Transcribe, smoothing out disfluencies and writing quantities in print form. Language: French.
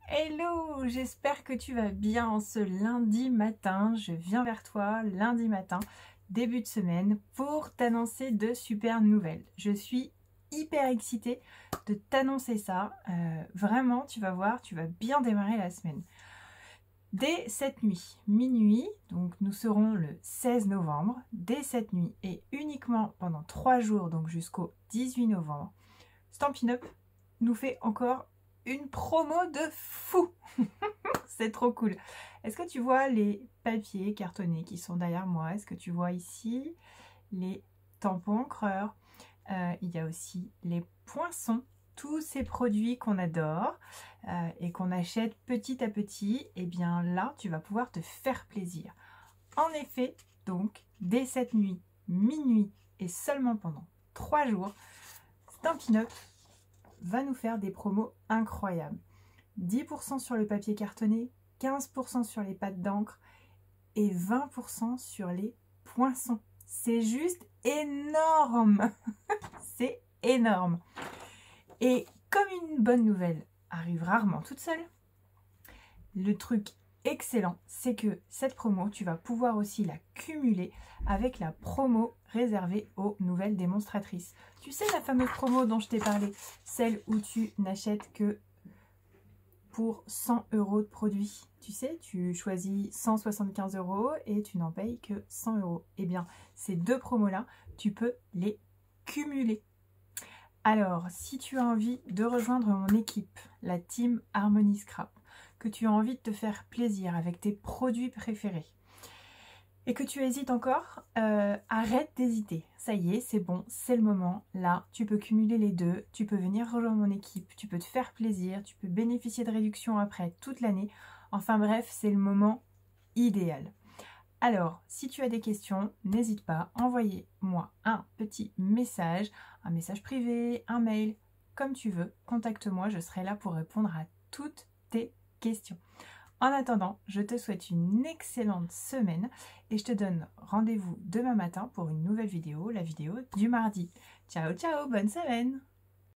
Hello, j'espère que tu vas bien en ce lundi matin. Je viens vers toi lundi matin, début de semaine, pour t'annoncer de super nouvelles. Je suis hyper excitée de t'annoncer ça. Vraiment, tu vas voir, tu vas bien démarrer la semaine. Dès cette nuit, minuit, donc nous serons le 16 novembre, dès cette nuit et uniquement pendant 3 jours, donc jusqu'au 18 novembre, Stampin' Up nous fait encore une promo de fou. C'est trop cool. Est-ce que tu vois les papiers cartonnés qui sont derrière moi? Est-ce que tu vois ici les tampons encreurs? Il y a aussi les poinçons. Tous ces produits qu'on adore et qu'on achète petit à petit, et bien là, tu vas pouvoir te faire plaisir. En effet, donc, dès cette nuit, minuit et seulement pendant 3 jours, Stampin' Up va nous faire des promos incroyables. 10% sur le papier cartonné, 15% sur les pâtes d'encre et 20% sur les poinçons. C'est juste énorme. C'est énorme. Et comme une bonne nouvelle arrive rarement toute seule, le truc excellent, c'est que cette promo, tu vas pouvoir aussi la cumuler avec la promo réservée aux nouvelles démonstratrices. Tu sais, la fameuse promo dont je t'ai parlé, celle où tu n'achètes que pour 100 € de produits. Tu sais, tu choisis 175 € et tu n'en payes que 100 €. Eh bien, ces deux promos-là, tu peux les cumuler. Alors, si tu as envie de rejoindre mon équipe, la team Harmony Scrap, que tu as envie de te faire plaisir avec tes produits préférés, et que tu hésites encore, arrête d'hésiter. Ça y est, c'est bon, c'est le moment. Là, tu peux cumuler les deux, tu peux venir rejoindre mon équipe, tu peux te faire plaisir, tu peux bénéficier de réductions après toute l'année. Enfin bref, c'est le moment idéal. Alors, si tu as des questions, n'hésite pas, envoyez-moi un petit message privé, un mail, comme tu veux. Contacte-moi, je serai là pour répondre à toutes tes questions. En attendant, je te souhaite une excellente semaine et je te donne rendez-vous demain matin pour une nouvelle vidéo, la vidéo du mardi. Ciao, ciao, bonne semaine!